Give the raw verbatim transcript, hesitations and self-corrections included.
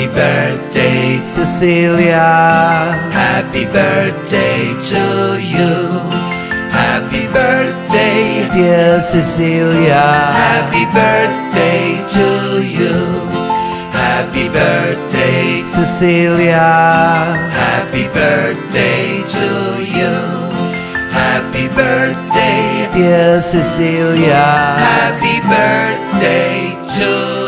Happy birthday, Cecilia. happy birthday to you. Happy birthday, Dear Cecilia. happy birthday to you. Happy birthday, Cecilia. happy birthday to you. Happy birthday, Dear Cecilia. happy birthday to